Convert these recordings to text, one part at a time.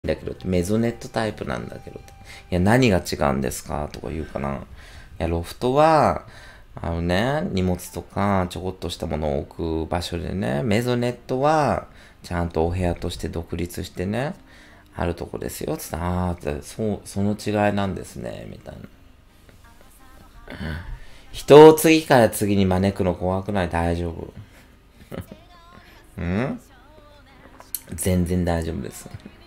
だけどって、メゾネットタイプなんだけどって。いや、何が違うんですかとか言うかな。いや、ロフトは、荷物とかちょこっとしたものを置く場所でね、メゾネットは、ちゃんとお部屋として独立してね、あるとこですよ。つって、あーって、その違いなんですね、みたいな。人を次から次に招くの怖くない？大丈夫？全然大丈夫です。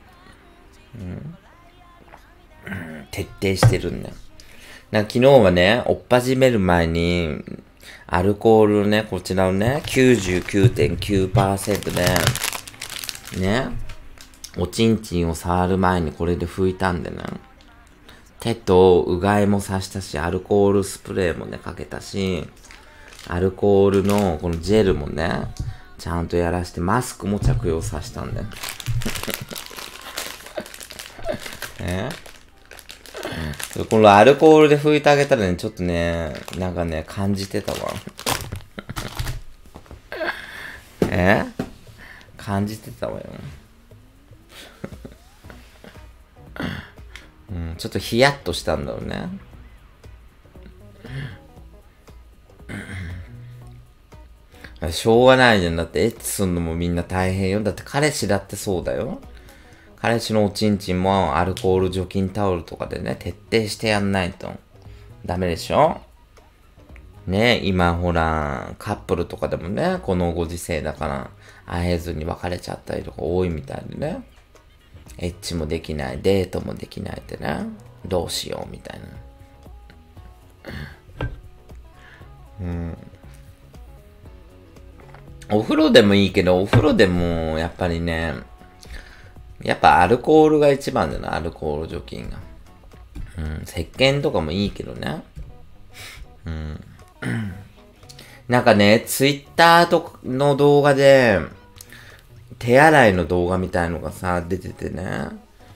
徹底してるんだよ。昨日はね、追っ始める前に、アルコールね、こちらをね、99.9% で、ね、おちんちんを触る前にこれで拭いたんでね、手とうがいもさしたし、アルコールスプレーもね、かけたし、アルコールのこのジェルもね、ちゃんとやらして、マスクも着用させたんだよ。このアルコールで拭いてあげたらね、ちょっとね、なんかね、感じてたわ。感じてたわよ。ちょっとヒヤッとしたんだろうね。しょうがないじゃん。だってエッチすんのもみんな大変よ。だって彼氏だってそうだよ。彼氏のおちんちんもアルコール除菌タオルとかでね、徹底してやんないとダメでしょ？ね、今ほら、カップルとかでもね、このご時世だから、会えずに別れちゃったりとか多いみたいでね。エッチもできない、デートもできないってね。どうしようみたいな。お風呂でもいいけど、お風呂でも、やっぱりね、やっぱアルコールが一番だな、アルコール除菌が。石鹸とかもいいけどね。なんかね、ツイッターとの動画で、手洗いの動画みたいのがさ、出ててね。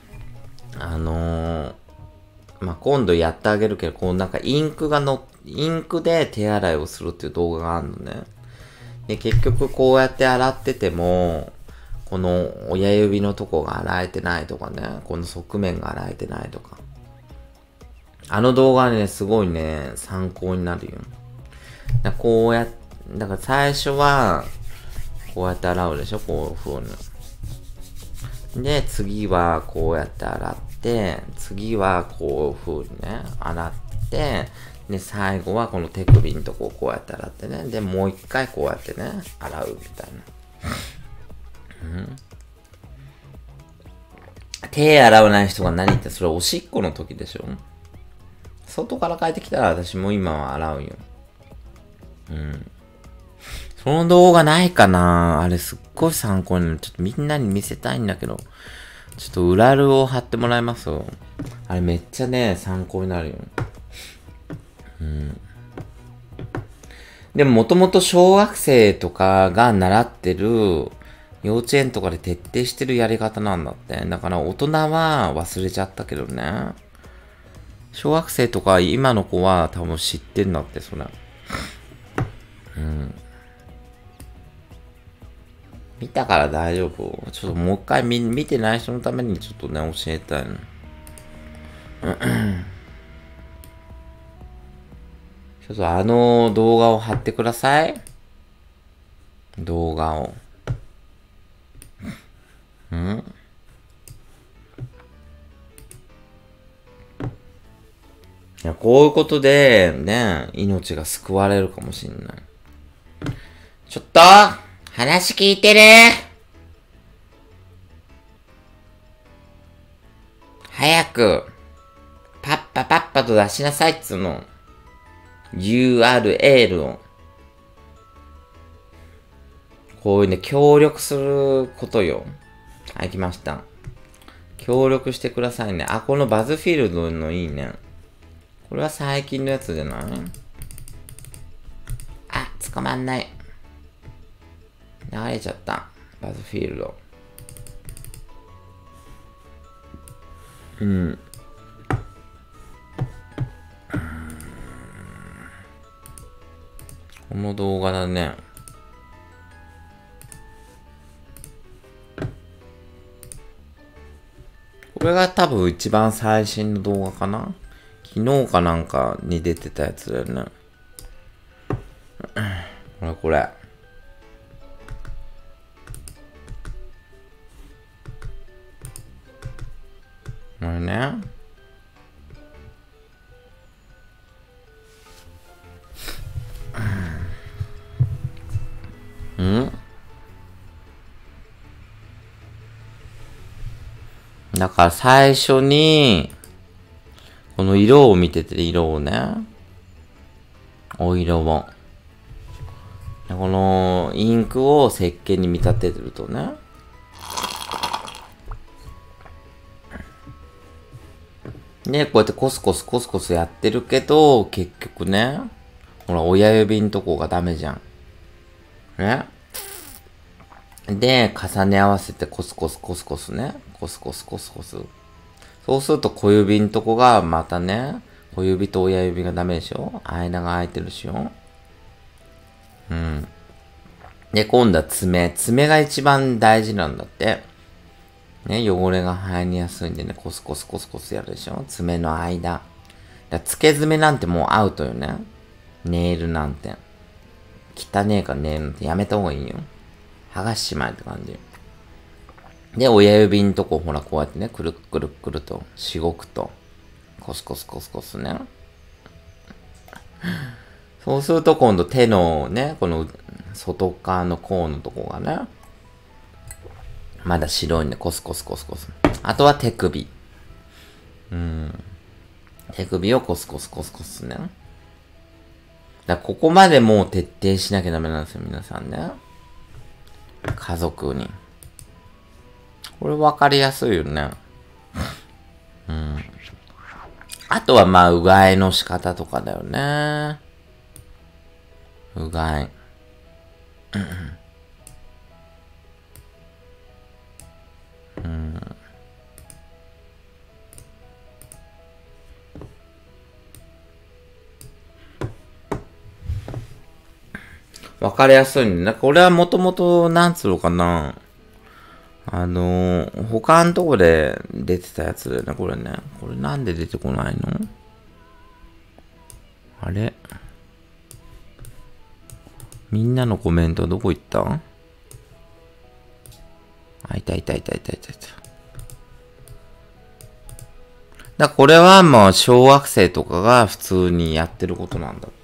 今度やってあげるけど、こうなんかインクで手洗いをするっていう動画があるのね。で、結局こうやって洗ってても、この親指のとこが洗えてないとかね、この側面が洗えてないとか。あの動画ね、すごいね、参考になるよ。こうやっ、だから最初は、こうやって洗うでしょ、こういう風に。で、次はこうやって洗って、次はこういう風にね、洗って、で、最後はこの手首のとこをこうやって洗ってね。で、もう一回こうやってね、洗うみたいな。手洗わない人が何ってそれおしっこの時でしょ？外から帰ってきたら私も今は洗うよ。その動画ないかな？あれすっごい参考になる。ちょっとみんなに見せたいんだけど。ちょっと裏ルを貼ってもらいますよ。あれめっちゃね、参考になるよ。でももともと小学生とかが習ってる幼稚園とかで徹底してるやり方なんだって。だから大人は忘れちゃったけどね。小学生とか今の子は多分知ってんだって、それ。見たから大丈夫。ちょっともう一回見てない人のためにちょっとね、教えたいの。ちょっとあの動画を貼ってください。動画を。いや、こういうことで、ね、命が救われるかもしんない。ちょっと話聞いてる？早く、パッパパッパと出しなさいっつうの。URL を。こういうね、協力することよ。はい、来ました。協力してくださいね。あ、このバズフィールドのいいね。これは最近のやつじゃない？あ、捕まんない。流れちゃった。バズフィールド。この動画だね。 これが多分一番最新の動画かな。昨日かなんかに出てたやつだよね。これ。これね。だから最初に、この色を見てて、色をね。お色を。このインクを石鹸に見立ててるとね。で、こうやってコスコスやってるけど、結局ね、ほら、親指んとこがダメじゃん。ね。で、重ね合わせてコスコスね。コスコス。そうすると小指んとこがまたね、小指と親指がダメでしょ？間が空いてるでしょ？うん。で、今度は爪。爪が一番大事なんだって。ね、汚れが入りやすいんでね、コスコスやるでしょ？爪の間。付け爪なんてもうアウトよね。ネイルなんて。汚ねえからネイルなんてやめた方がいいよ。剥がしちまえって感じ。で、親指んとこほらこうやってね、くると、しごくと、コスコスね。そうすると今度手のね、この外側の甲のとこがね、まだ白いんでコスコス。あとは手首。手首をコスコスね。ここまでもう徹底しなきゃダメなんですよ、皆さんね。家族に。これ分かりやすいよね。あとはまあ、うがいの仕方とかだよね。うがい。分かりやすいんだ。これはもともと、なんつうのかな。他のとこで出てたやつだよね、これね。これなんで出てこないの？あれ？みんなのコメントどこ行った？あ、いた。これはもう小学生とかが普通にやってることなんだって。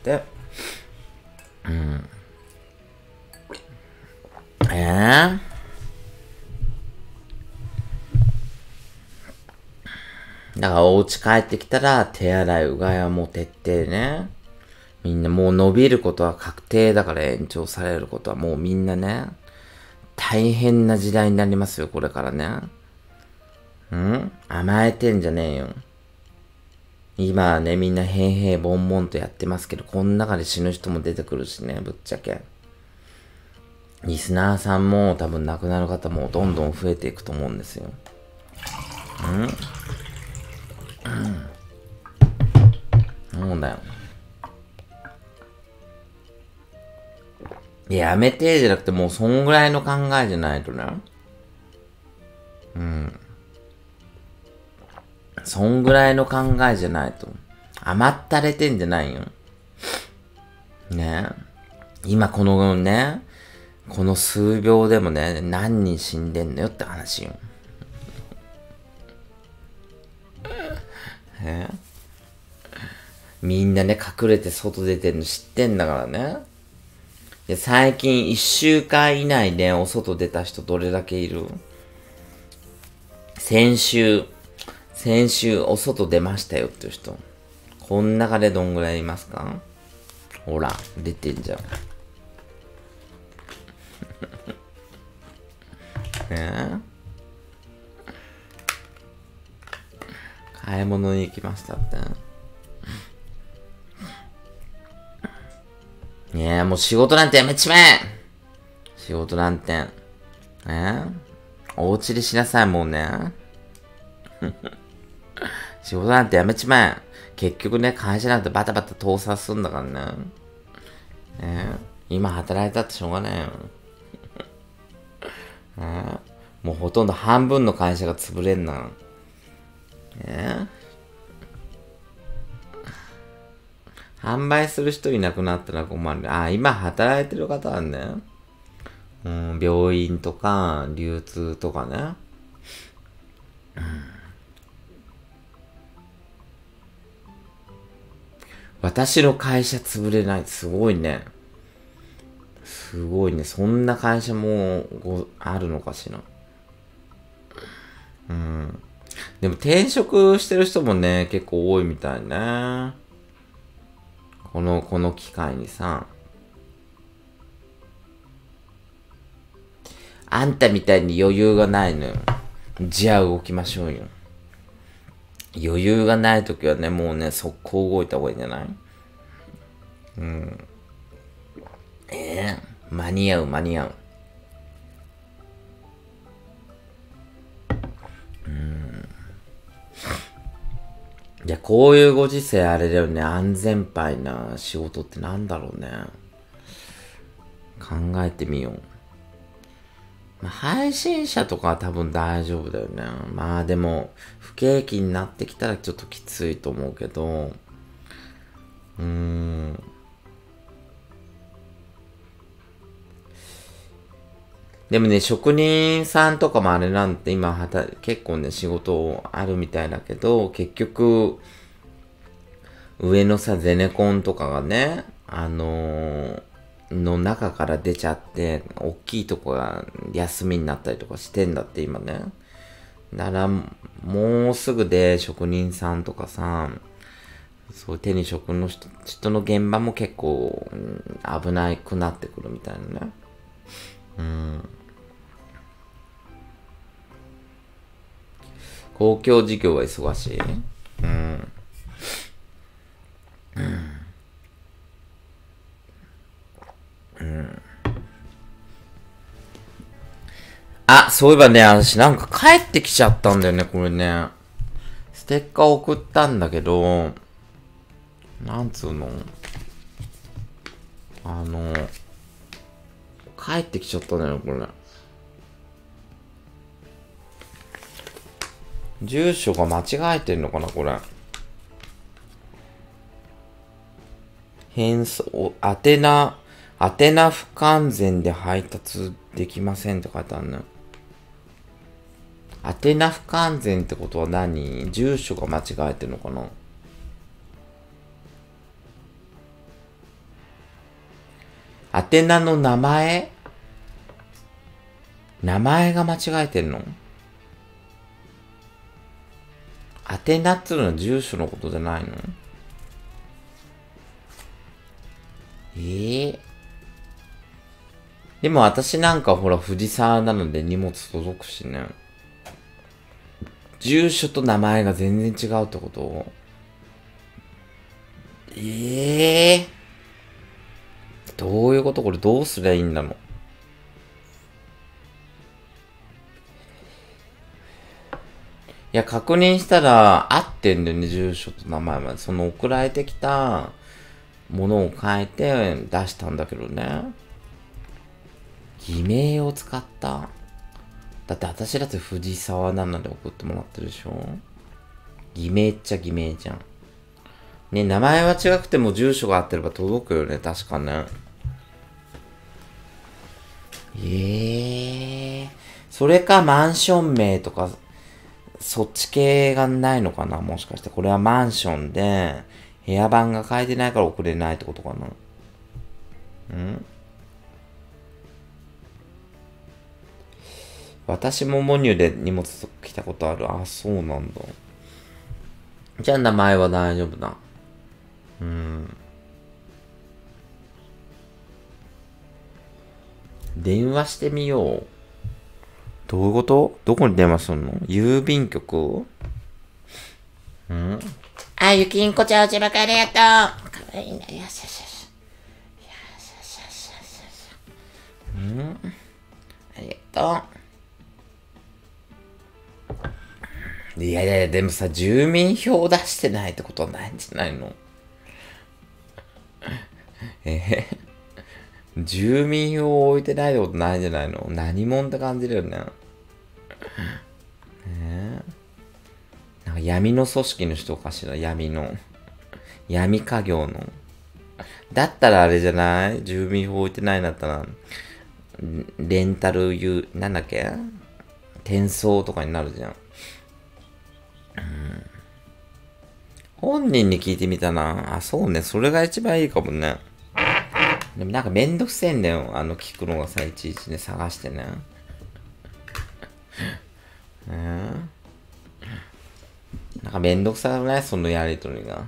だからお家帰ってきたら手洗い、うがいはもう徹底ね。みんなもう伸びることは確定だから延長されることはもうみんなね、大変な時代になりますよ、これからね。甘えてんじゃねえよ。今はね、みんなへんぼんぼんとやってますけど、この中で死ぬ人も出てくるしね、ぶっちゃけ。リスナーさんも多分亡くなる方もどんどん増えていくと思うんですよ。そうだよ。やめてじゃなくてもうそんぐらいの考えじゃないとね。そんぐらいの考えじゃないと。甘ったれてんじゃないよ。ね。今このね、この数秒でもね、何人死んでんのよって話よ。みんなね、隠れて外出てんの知ってんだからね。で最近1週間以内でお外出た人どれだけいる？先週お外出ましたよっていう人。こん中でどんぐらいいますか？ほら、出てんじゃん。買い物に行きましたって。いやもう仕事なんてやめちまえ！仕事なんて。お家でしなさい、もうね。仕事なんてやめちまえ。結局ね、会社なんてバタバタ倒産すんだからね。今働いたってしょうがないよ。もうほとんど半分の会社が潰れんな。 ね、販売する人いなくなったら困る。あ、今働いてる方はね。うん、病院とか、流通とかね。私の会社潰れない。すごいね。すごいね。そんな会社もあるのかしら。うん。でも転職してる人もね、結構多いみたいね。この機会にさ。あんたみたいに余裕がないのよ。じゃあ動きましょうよ。余裕がないときはね、もうね、速攻動いた方がいいんじゃない？うん。間に合う、間に合う。いや、こういうご時世あれだよね。安全牌な仕事ってなんだろうね。考えてみよう。まあ、配信者とかは多分大丈夫だよね。まあでも、不景気になってきたらちょっときついと思うけど、でもね、職人さんとかもあれなんて今結構ね、仕事あるみたいだけど、結局、上のさ、ゼネコンとかがね、の中から出ちゃって、大きいとこが休みになったりとかしてんだって今ね。だから、もうすぐで職人さんとかさ、そう手に職の人の現場も結構、危なくなってくるみたいなね。公共事業は忙しい。あ、そういえばね、私なんか帰ってきちゃったんだよね、これね。ステッカー送ったんだけど、なんつうの帰ってきちゃったんだよ、これ。住所が間違えてんのかな、これ。返送、宛名不完全で配達できませんって書いてあるね。宛名不完全ってことは何？住所が間違えてんのかな？宛名の名前が間違えてんの？宛名っつうのは住所のことじゃないの？でも私なんかほら藤沢なので荷物届くしね。住所と名前が全然違うってこと？どういうこと？これどうすりゃいいんだろう。いや、確認したら合ってんだよね、住所と名前まで。その送られてきたものを変えて出したんだけどね。偽名を使った。だって私だって藤沢なので送ってもらってるでしょ。偽名っちゃ偽名じゃん。ね、名前は違くても住所が合ってれば届くよね、確かね。それかマンション名とか、そっち系がないのかな、もしかして。これはマンションで、部屋番が書いてないから送れないってことかな。私もモニュで荷物来たことある。あ、そうなんだ。じゃあ名前は大丈夫だ。電話してみよう。どういうこと？どこに電話するの？郵便局？あ、ゆきんこちゃん、おちばかありがとう。かわいいな。よしよしよし。よしよしよしよし。ありがとう。いやいや、でもさ、住民票を出してないってことはないんじゃないの？住民票を置いてないってことないんじゃないの？何者って感じだよね。なんか闇の組織の人かしら、闇家業の。だったらあれじゃない？住民票置いてないんだったら、レンタルなんだっけ？転送とかになるじゃん。本人に聞いてみたな。あ、そうね。それが一番いいかもね。でもなんかめんどくせえんだよ。聞くのがさ、いちいちね、探してね。なんかめんどくさくない？そのやりとりが。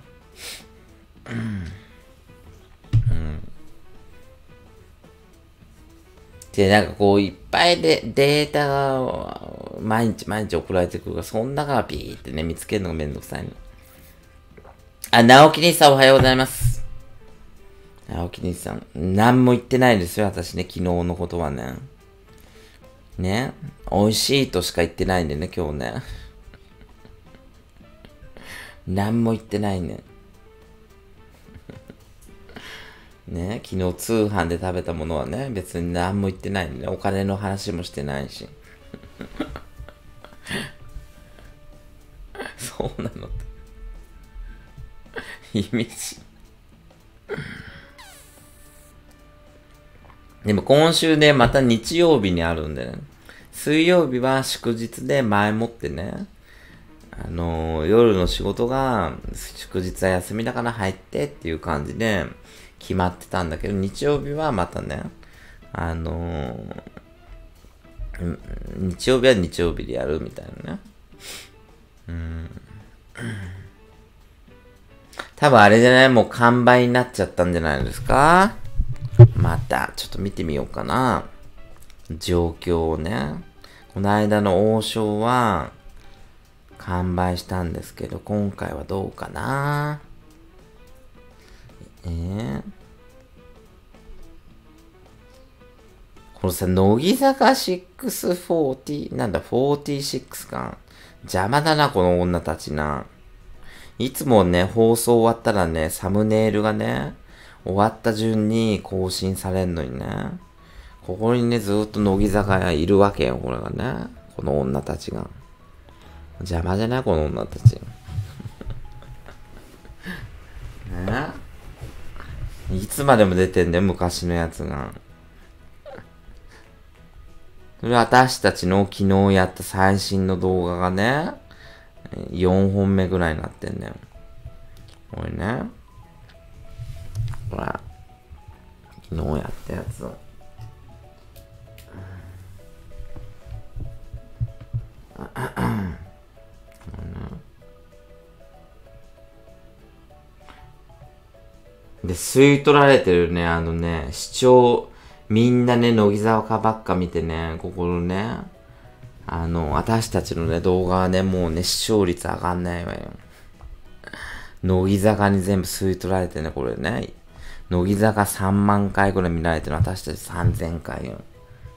で、なんかこう、いっぱいでデータが毎日送られてくるから、そん中からピーってね、見つけるのがめんどくさいの。あ、直樹兄さんおはようございます。直樹兄さん、何も言ってないですよ、私ね、昨日のことはね。ね、美味しいとしか言ってないんでね、今日ね。何も言ってないね。ね、昨日通販で食べたものはね、別に何も言ってないんでね、お金の話もしてないし。そうなのって。意味深。でも今週ね、また日曜日にあるんでね。水曜日は祝日で前もってね、夜の仕事が祝日は休みだから入ってっていう感じで決まってたんだけど、日曜日はまたね、日曜日は日曜日でやるみたいなね。多分あれじゃない？もう完売になっちゃったんじゃないですか？また、ちょっと見てみようかな。状況をね。この間の王将は、完売したんですけど、今回はどうかな？このさ、乃木坂640、なんだ、46か。邪魔だな、この女たちな。いつもね、放送終わったらね、サムネイルがね、終わった順に更新されんのにね。ここにね、ずっと乃木坂がいるわけよ、これがね。この女たちが。邪魔じゃない？この女たち。ね、いつまでも出てんだよ、昔のやつが。それ私たちの昨日やった最新の動画がね、4本目ぐらいになってんだよ。これね。ほら。昨日やったやつ。で、吸い取られてるね、視聴、みんなね、乃木坂ばっか見てね、ここのね、私たちのね、動画はね、もうね、視聴率上がんないわよ。乃木坂に全部吸い取られてね、これね。乃木坂3万回ぐらい見られてるの、私たち3000回よ。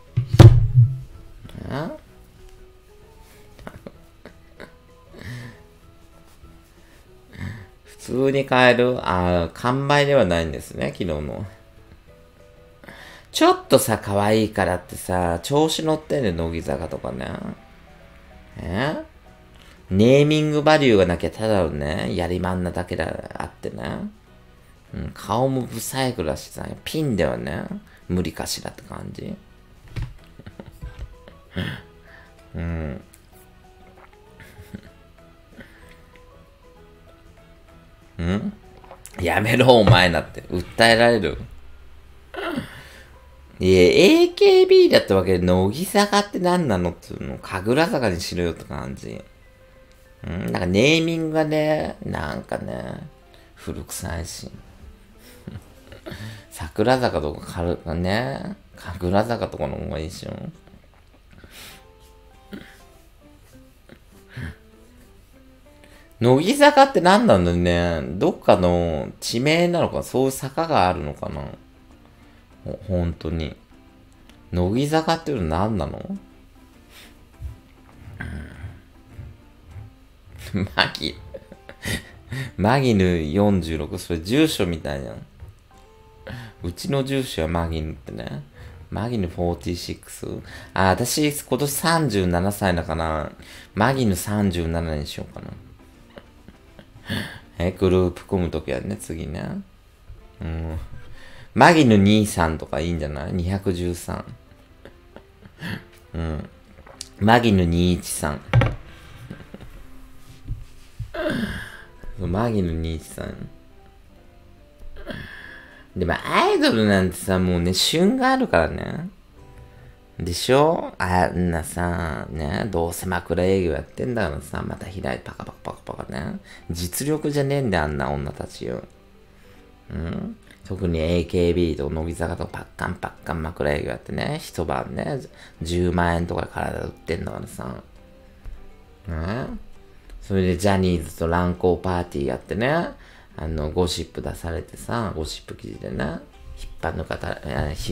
普通に買える？完売ではないんですね、昨日の。ちょっとさ、可愛いからってさ、調子乗ってんね、乃木坂とかね。ネーミングバリューがなきゃただのね、やりまんなだけであってね。顔もブサイクだしさ、ピンではね、無理かしらって感じ。やめろ、お前だって。訴えられる？いや、AKB だったわけで、乃木坂って何なのっていうの、神楽坂にしろよって感じ。なんかネーミングがね、なんかね、古臭いし。桜坂とかね、神楽坂とかの方がいいでしょ。乃木坂って何なんだね。どっかの地名なのか、そういう坂があるのかな。本当に。乃木坂っていうの何なの？マギヌ46、それ住所みたいじゃん。うちの住所はマギヌってね。マギヌ46？私今年37歳だから、マギヌ37にしようかな。 グループ組むときはね、次ね。うん。マギヌ23とかいいんじゃない ?213。うん。マギヌ213。マギヌ213。でもアイドルなんてさ、もうね、旬があるからね。でしょあんなさ、ね、どうせ枕営業やってんだからさ、また開いてパカパカパカパカね。実力じゃねえんだよ、あんな女たちよ。うん、特に AKB と乃木坂とパッカンパッカン枕営業やってね、一晩ね、10万円とかで体売ってんだからさ。それでジャニーズと乱交パーティーやってね、ゴシップ出されてさ、ゴシップ記事でね、引っ張抜かた、ひ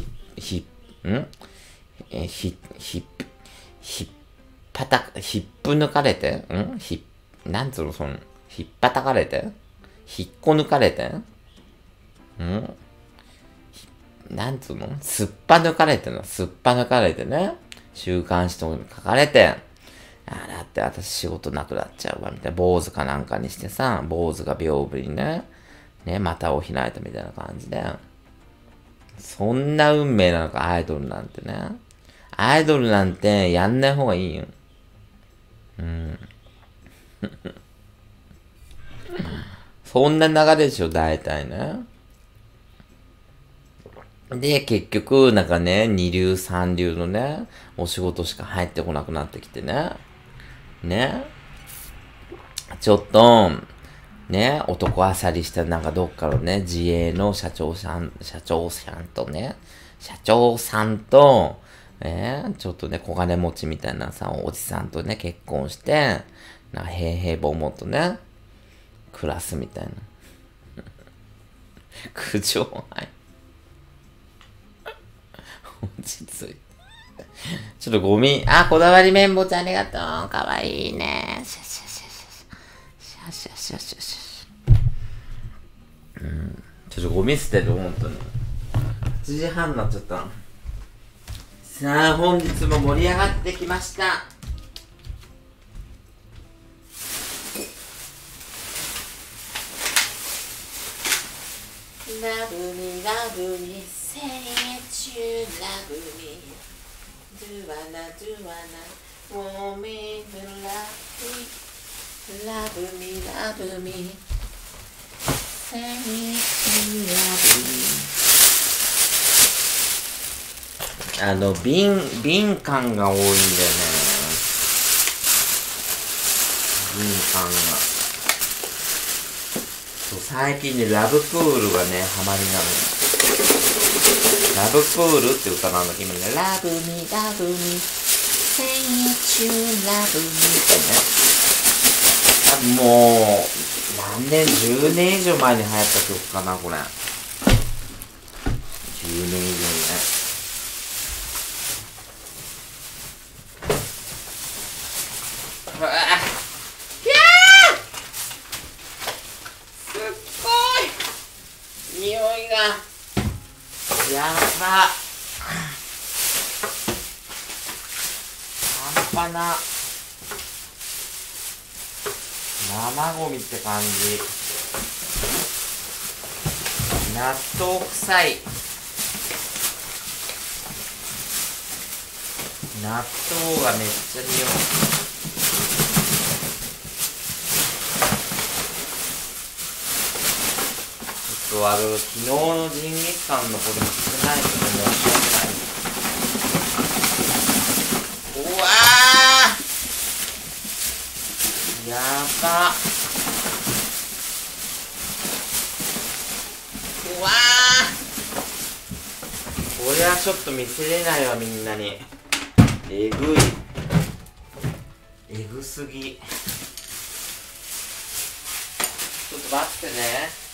っぷ抜かれて、なんつうの、ひっぱたかれて、引っこ抜かれて、なんつうの、すっぱ抜かれてね、週刊誌とかに書かれて、だって私仕事なくなっちゃうわ、みたいな。坊主かなんかにしてさ、坊主が屏風にね、股を開いたみたいな感じで。そんな運命なのか、アイドルなんてね。アイドルなんてやんない方がいいよ。そんな流れでしょ、大体ね。で、結局、なんかね、二流三流のね、お仕事しか入ってこなくなってきてね。ちょっと、男あさりしたなんかどっかのね、自営の社長さんと、ちょっとね、小金持ちみたいなさ、おじさんとね、結婚して、なんか平々凡々とね、暮らすみたいな。苦情はい落ち着いて。ちょっとゴミ、こだわり綿棒ちゃんありがとう。かわいいね。シャシャシャシャシャシャシャシャシャ。ちょっとゴミ捨てる、ほんとに。8時半になっちゃった。さあ、本日も盛り上がってきました。ラブミラブミセイチューラブミドゥワナドゥワナウォーミーラブミラブミセイチューラブミ瓶感が多いんだよね。瓶感が。最近ね、ラブプールがね、ハマりなの。ラブプールって歌なんだけどね、ラブミラブミセイチューラブミってね。もう、何年、10年以上前に流行った曲かな、これ。10年以上にね。匂いがやば半端な生ゴミって感じ。納豆臭い。納豆がめっちゃ匂う。昨日のジンギスカンのこれも少ないので申し訳ない。うわーやばうわーこれはちょっと見せれないわ、みんなに。えぐい。えぐすぎ。ちょっと待ってね。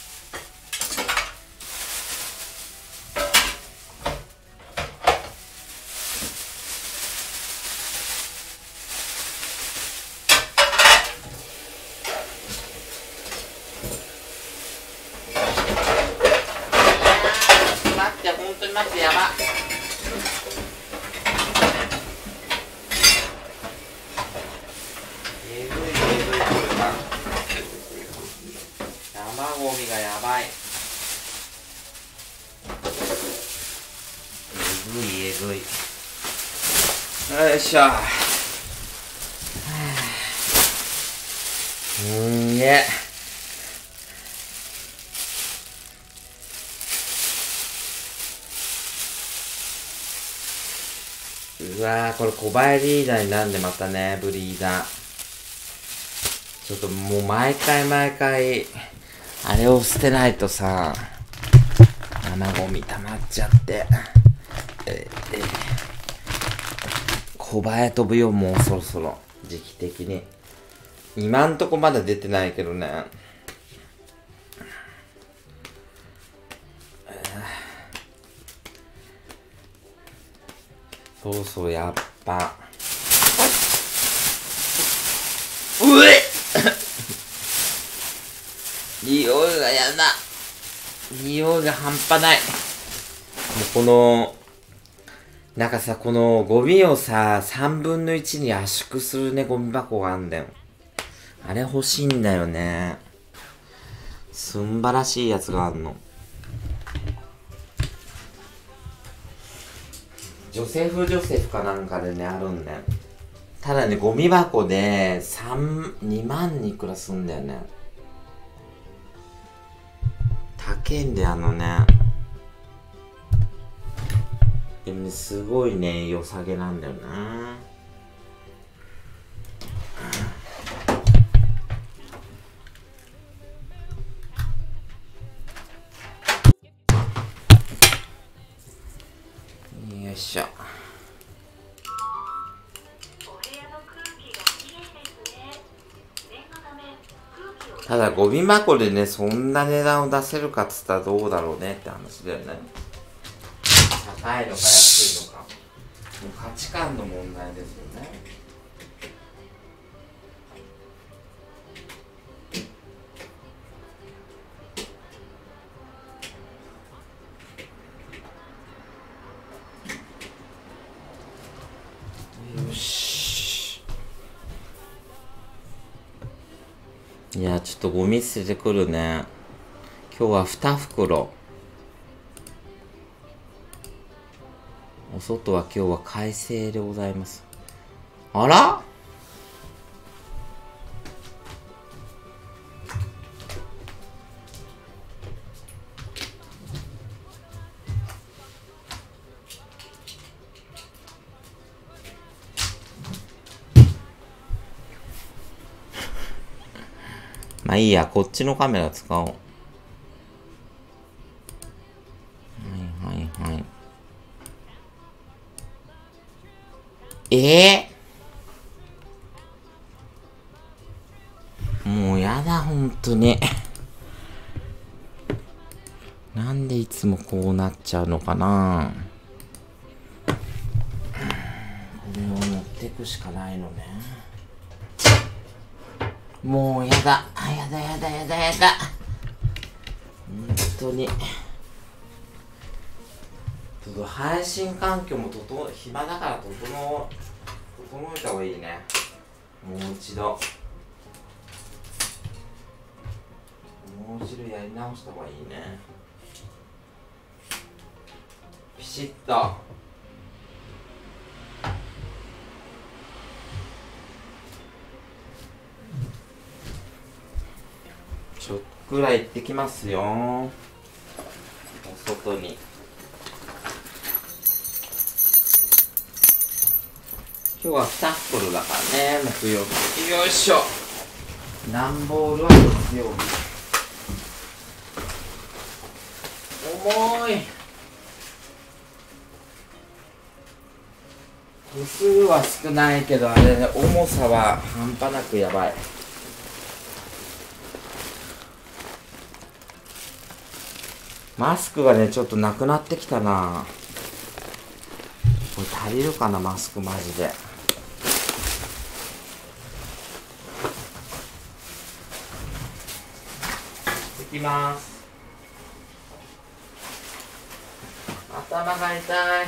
待ってやばえぐいこれはがやばい。えぐいえぐい。よいしょ。んげ。うわー、これ小林リーダーになんでまたね、ブリーダー。ちょっともう毎回あれを捨てないとさ、生ゴミ溜まっちゃって。小林飛ぶよ、もうそろそろ。時期的に。今んとこまだ出てないけどね。そろそろやっぱ。うえ匂いがやだ。匂いが半端ない。もうこの、なんかさ、このゴミをさ、3分の1に圧縮するね、ゴミ箱があんだよ。あれ欲しいんだよね。すんばらしいやつがあんの。ジョセフかなんかでね、あるんだよ。ただね、ゴミ箱で2万にいくらすんだよね。高いんだよ、でもね、すごいね、良さげなんだよな。よいしょ。ただゴミ箱でね、そんな値段を出せるかっつったらどうだろうねって話だよね。高いのか安いのか、もう価値観の問題ですよね。よし。いや、ちょっとゴミ捨ててくるね。今日は2袋。お外は今日は快晴でございます。あら？まあいいや、こっちのカメラ使おう。はいはいはい。もうやだ、ほんとに。なんでいつもこうなっちゃうのかな。これを持ってくしかないのね。もうやだ。やだ。ほんとに。ちょっと配信環境も暇だから整えた方がいいね。もう一度やり直した方がいいね。ピシッと。ちょっくらい行ってきますよ。お外に。今日は2袋だからね、木曜日。よいしょ。段ボールは月曜日。重い。個数は少ないけど、あれね、重さは半端なくやばい。マスクがね、ちょっとなくなってきたな。これ足りるかな、マスクマジで。いきます。頭が痛い。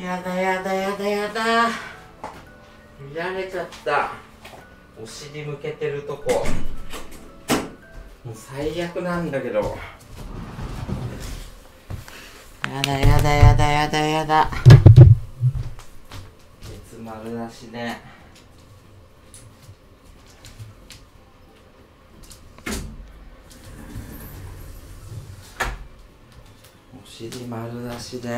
やだやだやだやだ。見られちゃった。お尻向けてるとこ。もう最悪なんだけど。やだやだやだやだやだ。ケツ丸出しね。お尻丸出しで。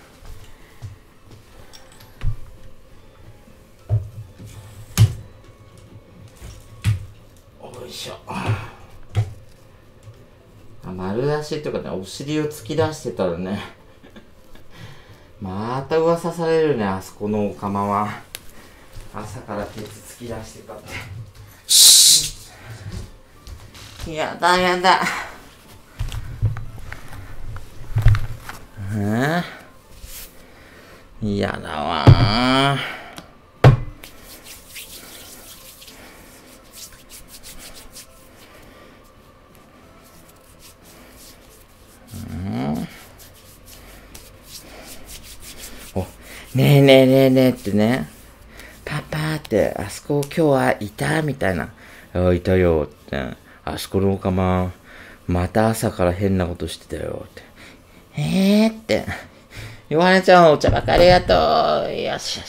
よいしょ。丸出しっていうかね、お尻を突き出してたらねまた噂されるね、あそこのお釜は。朝からケツ突き出してたって。やだやだ。嫌だわー。ねえねえねえねえってね、パパって、あそこ今日はいたみたいな。あ、いたよって。あそこのおかま、また朝から変なことしてたよって。って。ヨハネちゃんお茶ばかりありがとう。よしよしよしよ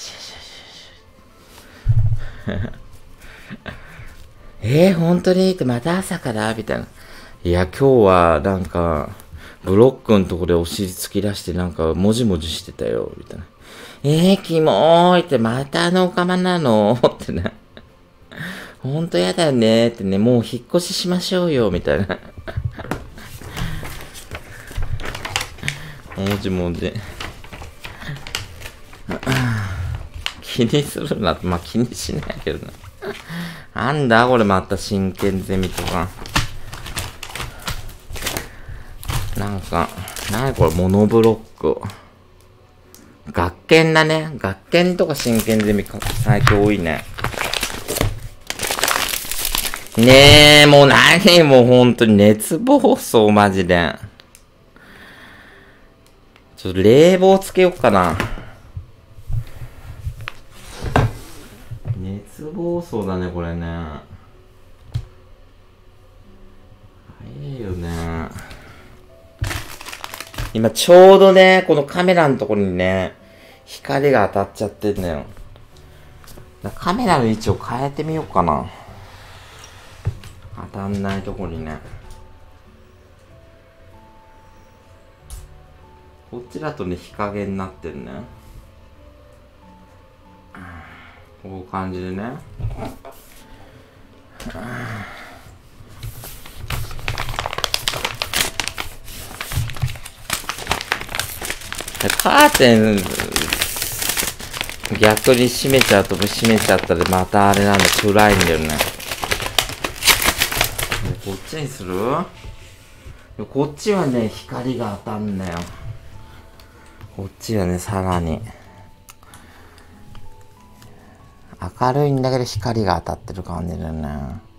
し。本当にってまた朝からみたいな。いや、今日はなんか、ブロックのとこでお尻突き出してなんか、もじもじしてたよ、みたいな。キモーいって、またおかまなのってね。ほんとやだよねってね、もう引っ越ししましょうよ、みたいな。もじもじ。気にするなって、まあ気にしないけどね。なんだこれまた真剣ゼミとか。なんか、なにこれモノブロック。学研だね。学研とか真剣ゼミ最近多いね。ねえ、もう何もうほんとに熱暴走マジで。ちょっと冷房つけよっかな。熱暴走だね、これね。早いよね。今ちょうどね、このカメラのところにね、光が当たっちゃってんだよ。カメラの位置を変えてみようかな。当たんないとこにね。こっちだとね、日陰になってるね。こういう感じでね。カーテン逆に閉めちゃうと閉めちゃったでまたあれなんだ、暗いんだよね。こっちにする？こっちはね、光が当たんだよ。こっちはね、さらに明るいんだけど光が当たってる感じだよね。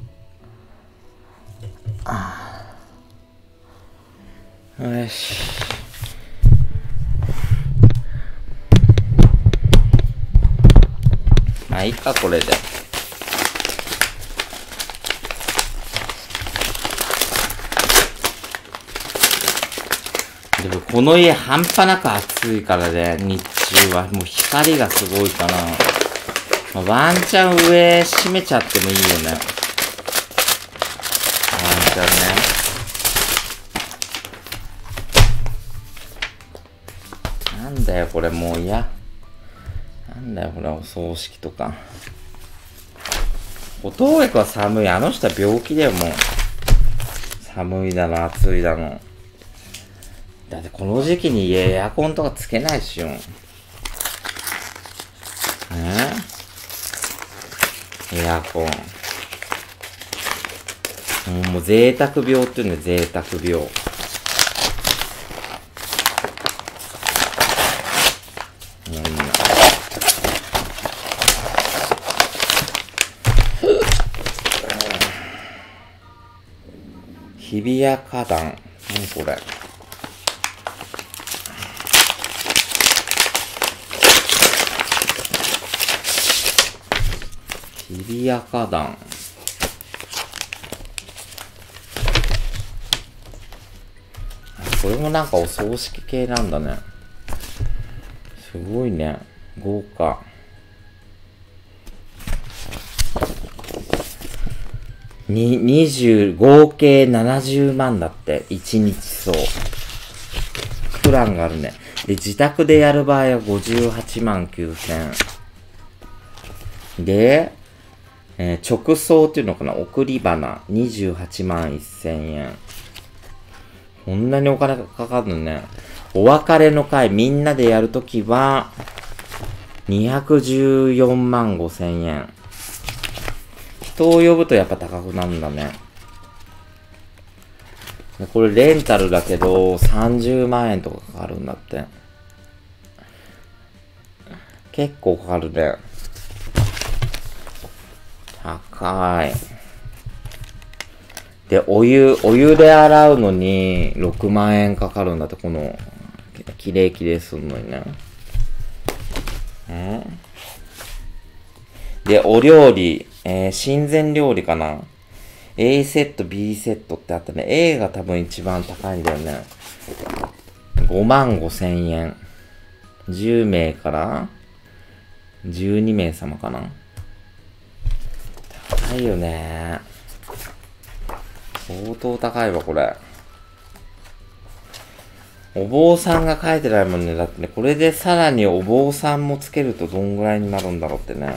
よし。まあいいか、これで。でもこの家半端なく暑いからね、日中は。もう光がすごいから。まあ、ワンチャン上閉めちゃってもいいよね。ワンチャンね。なんだよこれもう嫌。なんだよこれお葬式とか。おとうえくは寒い。あの人は病気だよもう。寒いだの暑いだの。だってこの時期にエアコンとかつけないしよ。エアコン。もう贅沢病って言うんだよ、贅沢病。日比谷花壇。何これ。 日比谷花壇。これもなんかお葬式系なんだね。すごいね。豪華。合計70万だって。1日そう。プランがあるね。で、自宅でやる場合は58万9000。で、直送っていうのかな、送り花28万1000円。こんなにお金がかかるのね。お別れの会みんなでやるときは214万5000円。人を呼ぶとやっぱ高くなるんだね。これレンタルだけど30万円とかかかるんだって。結構かかるね。高い。で、お湯で洗うのに6万円かかるんだって、この、きれいするのにね。で、お料理、親善料理かな。A セット、B セットってあったね。A が多分一番高いんだよね。5万5千円。10名から12名様かな。高いよね。相当高いわ、これ。お坊さんが書いてないもんね。だってね、これでさらにお坊さんもつけるとどんぐらいになるんだろうってね。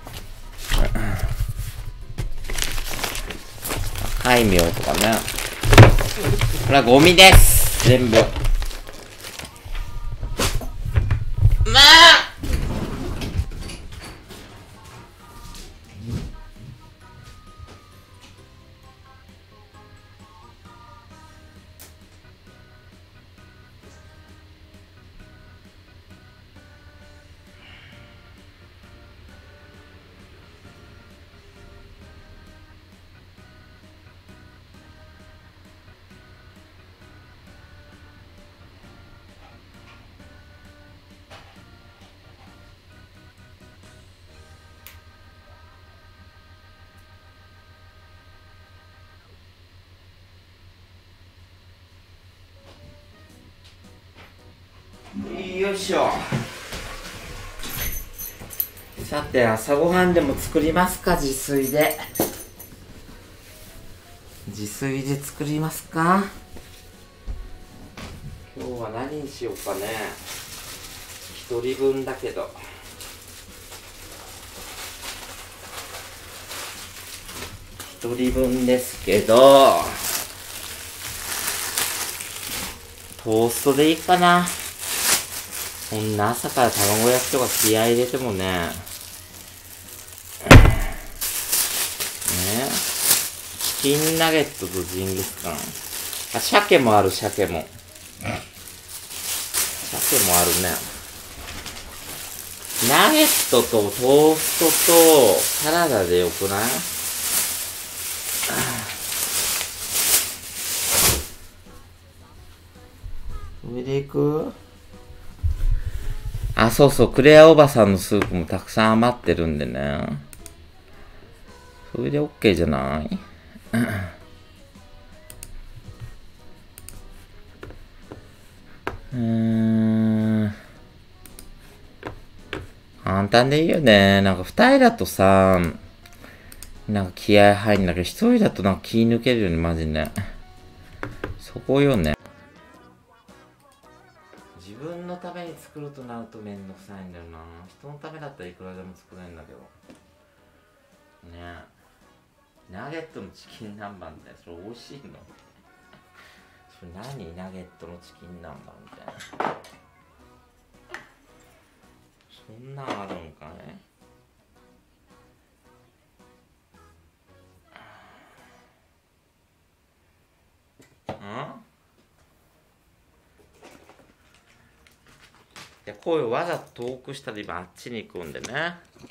戒名とかね。これはゴミです。全部。まあよいしょ。さて、朝ごはんでも作りますか、自炊で。自炊で作りますか。今日は何にしようかね。一人分だけど。一人分ですけど、トーストでいいかな。こんな朝から卵焼きとか気合い入れてもね。チキンナゲットとジンギスカン。あ、鮭もある、鮭も。鮭もあるね。ナゲットとトーストとサラダでよくない？上で行く？あ、そうそう、クレアおばさんのスープもたくさん余ってるんでね。それで OK じゃない？簡単でいいよね。なんか二人だとさ、なんか気合入んだけど、一人だとなんか気抜けるよね、マジね。そこよね。自分のために作るとなるとめんどくさいんだよな。人のためだったらいくらでも作れるんだけど。ねえ。ナゲットのチキン南蛮ってそれ美味しいの？それ何？ナゲットのチキン南蛮みたいな。そんなんあるんかね。で、声をわざと遠くしたら今あっちに行くんでね。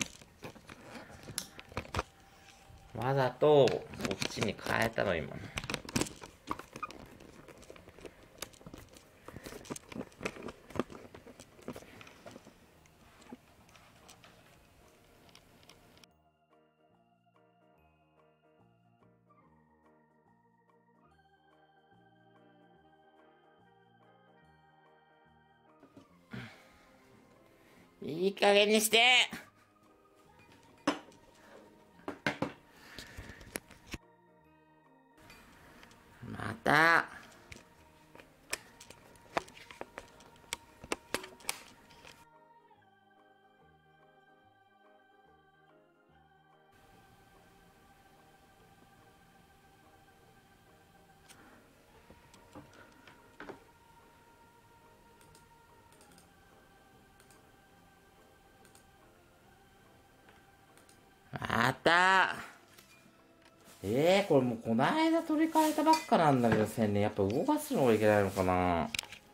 わざとこっちに変えたの今。 いい加減にして。また。また。これもうこの間取り替えたばっかなんだけど、線ね。やっぱ動かすのがいけないのかな。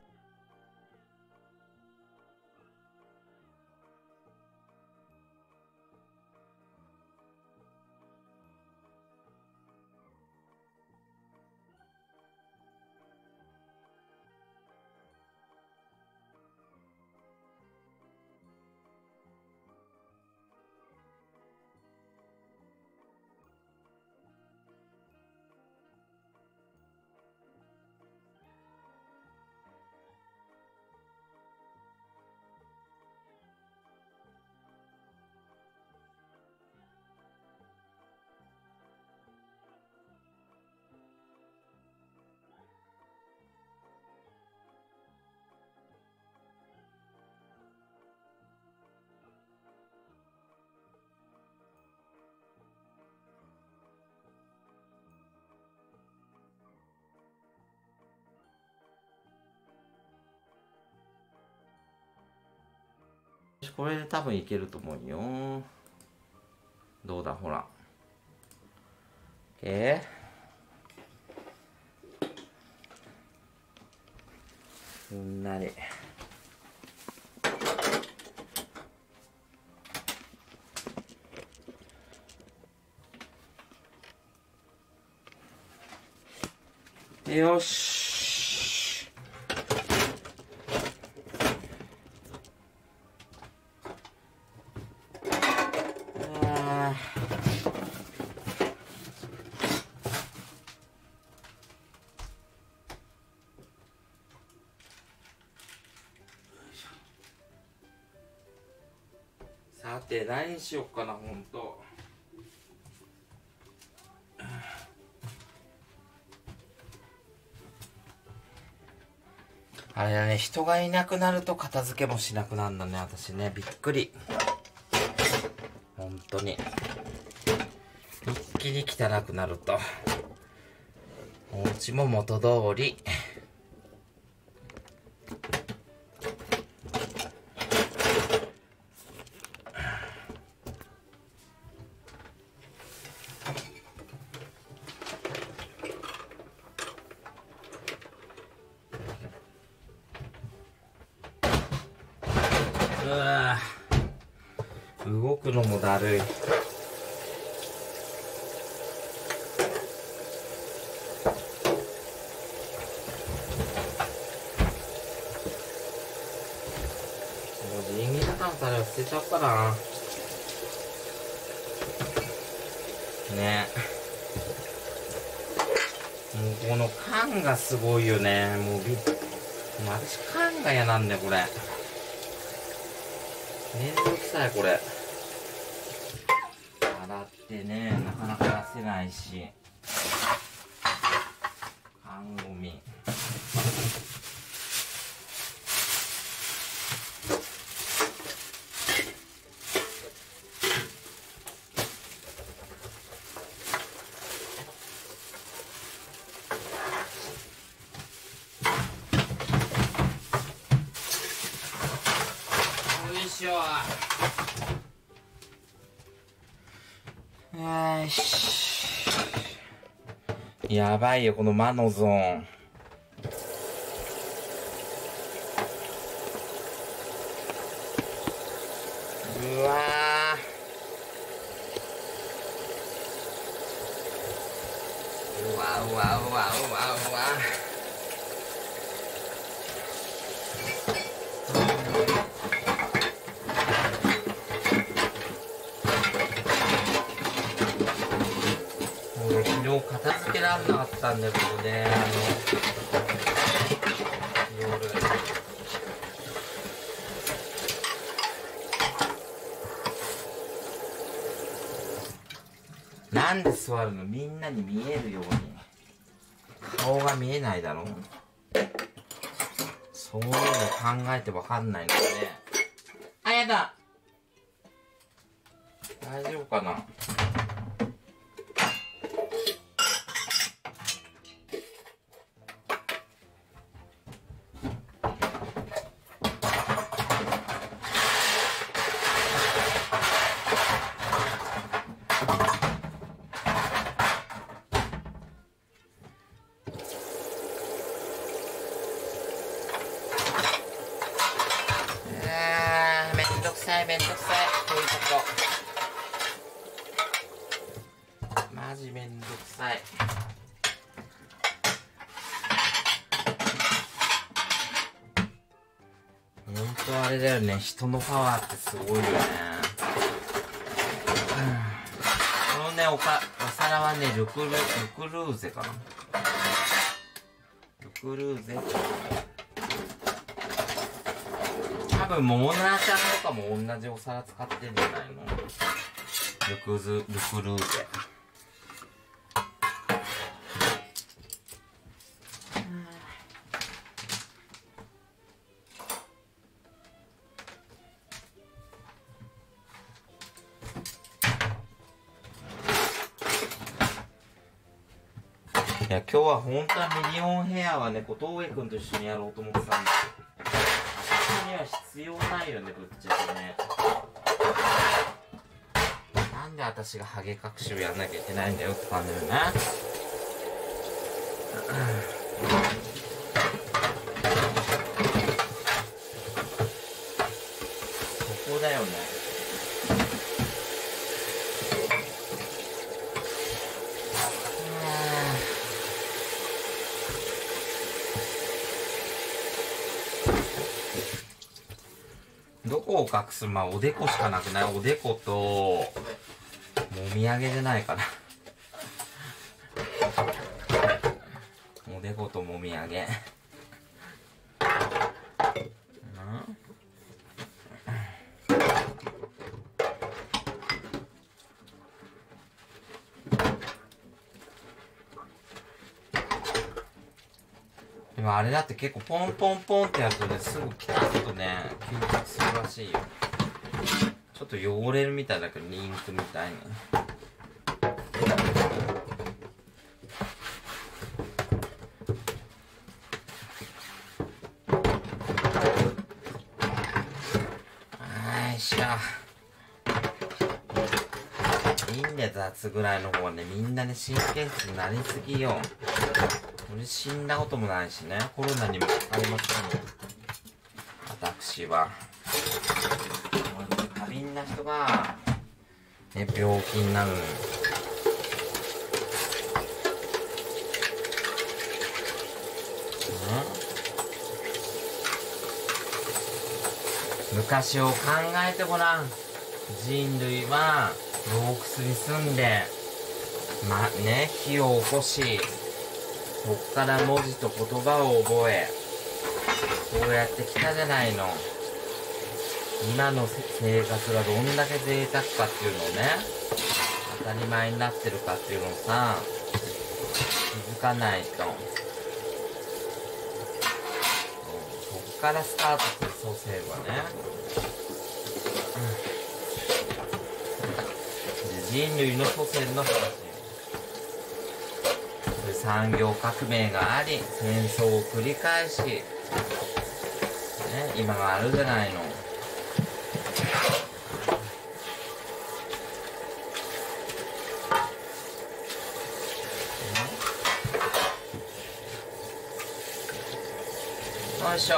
これで多分いけると思うよ。どうだ、ほら。すんなり。よし。さて何しよっかな、ほんと。あれだね、人がいなくなると片付けもしなくなるんだね、私ね。びっくり。ほんとに。一気に汚くなると。お家も元通り。動くのもだるい。ジンギスカンのタレを捨てちゃおうかな。ね。もうこの缶がすごいよね。もう私缶が嫌なんだよ、これ。めんどくさい、これ。洗ってね、なかなか出せないし。缶ゴミ。よいしょ。よし。やばいよ、この魔のゾーン。うわー。うわうわうわうわうわ。昨日片付けられなかったんだけどね、夜。 なんで座るの？みんなに見えるように。顔が見えないだろ？そういうの考えてわかんないのね。あ、やだ！大丈夫かな？めんどくさい、こういうこと。マジめんどくさい。ほんとあれだよね、人のパワーってすごいよね。このね、お皿はね、ルクルーゼかな。ルクルーゼ。多分、桃奈ちゃんとかも同じお皿使ってんじゃないの？ルクルーゼ。いや、今日は本当はミリオンヘアはね、小峠くんと一緒にやろうと思ってたんですよ。私には必要ないよね、ぶっちゃけね。なんで私がハゲ隠しをやんなきゃいけないんだよって感じだよね。そこだよね。どこを隠す？まあ、おでこしかなくない？おでこと、もみあげじゃないかな。おでこともみあげ。でもあれだって結構ポンポンポンってやるとね、すぐピタッとね、吸着するらしいよ。ちょっと汚れるみたいだけど、インクみたいに。よいしょ。いいんだよ、雑ぐらいの方はね、みんなね、神経質になりすぎよ。俺死んだこともないしね、コロナにもかかりませんよ。私は。過敏な人が、ね、病気になるのよ。昔を考えてごらん。人類は洞窟に住んで、ね、火を起こし、そっから文字と言葉を覚え、こうやってきたじゃないの。今の生活がどんだけ贅沢かっていうのをね、当たり前になってるかっていうのをさ、気づかないと。そっからスタートする蘇生はね。人類の祖先の話。産業革命があり、戦争を繰り返し、ね、今があるじゃないの。よいしょ。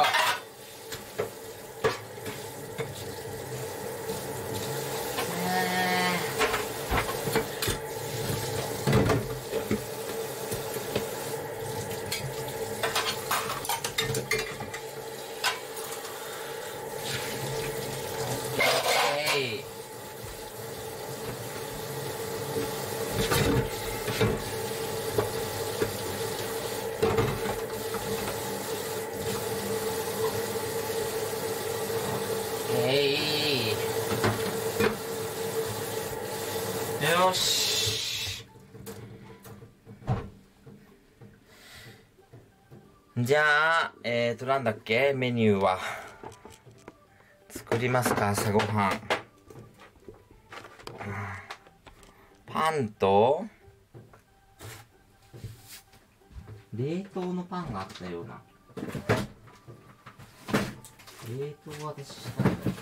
よし。 じゃあ、なんだっけメニューは。作りますか朝ごはん。パンと、冷凍のパンがあったような。冷凍は私したんだよね。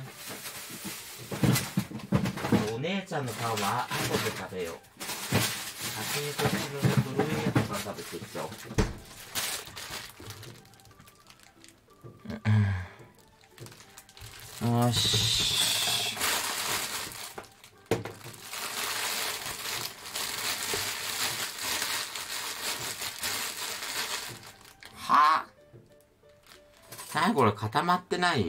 お姉ちゃんのパンは後で食べよう。先にこっちの古いやつから食べていっちゃおう。よし。はぁ、最後これ固まってない？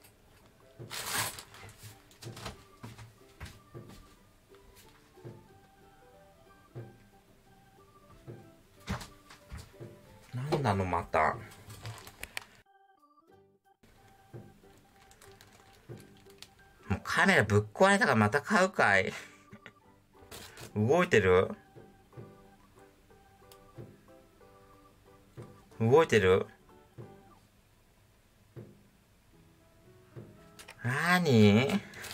なんなのまた。もうカメラぶっ壊れたからまた買うかい。動いてる？動いてる？なーに？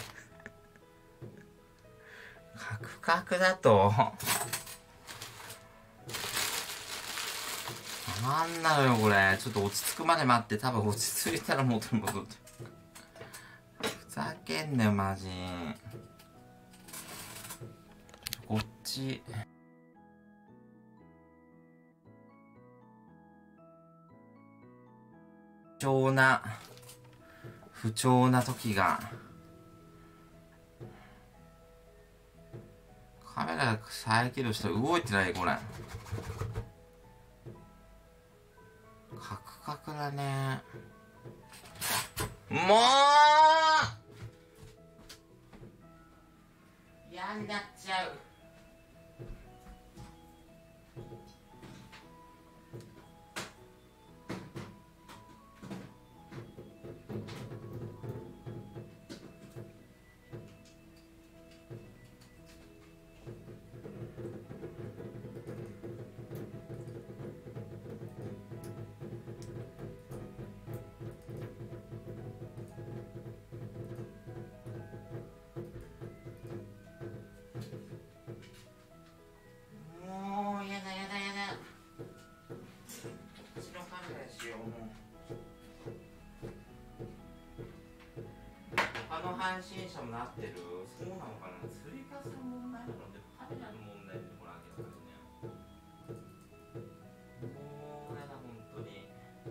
カクカクだとなんなのよこれ。ちょっと落ち着くまで待って。多分落ち着いたら元に戻って。ふざけんなよマジ。こっち。不調な時が。カメラ再起動して動いてないこれ。カクカクだね。もう嫌になっちゃう。もうやだ。こっちのカメラにしよう。もう他の配信者もなってる。そうなのかな。追加する問題なのでカメラの問題でこれ明らかにね。もうやだ本当に。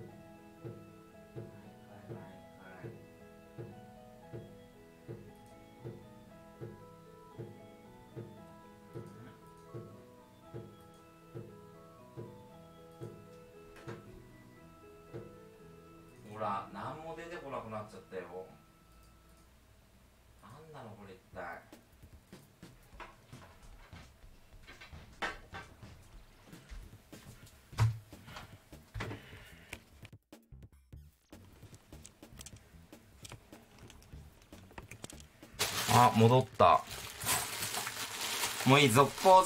ほら、何も出てこなくなっちゃったよ。なんなのこれ一体。あ、戻った。もういい、続行。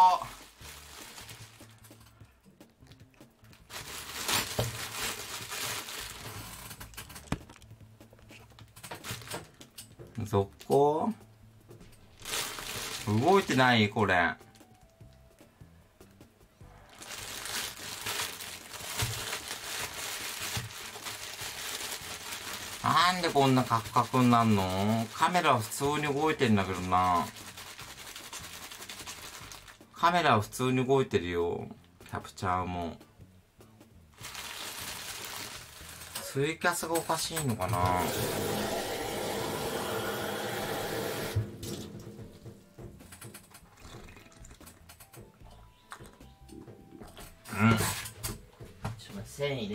続行？動いてないこれ。なんでこんなカクカクになんの？カメラは普通に動いてんだけどな。カメラは普通に動いてるよ。キャプチャーも。ツイキャスがおかしいのかな？うん。ちょっと待って、繊維で。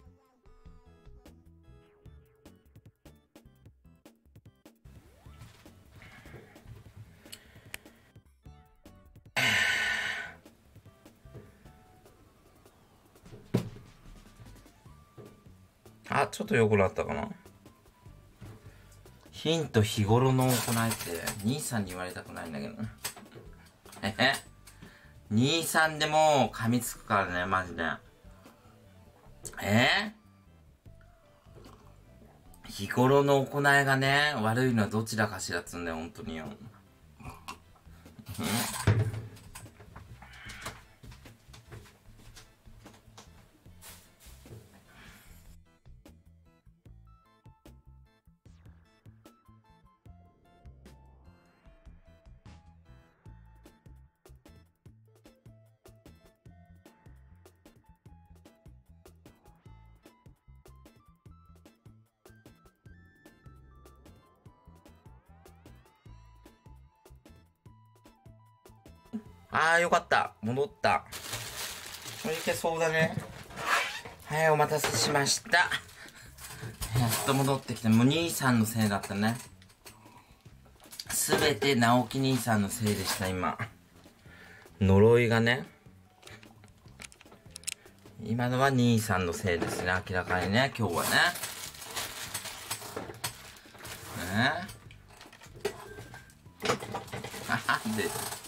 あ、ちょっと良くなったかな。ヒント日頃の行いって兄さんに言われたくないんだけどね。兄さんでも噛みつくからね、マジで。 日頃の行いがね、悪いのはどちらかしらっつうんだよ、ほんとによ。あー、よかった。戻った。これいけそうだね。はい、お待たせしました。やっと戻ってきた。もう兄さんのせいだったね。すべて直樹兄さんのせいでした、今。呪いがね。今のは兄さんのせいですね、明らかにね、今日はね。なんで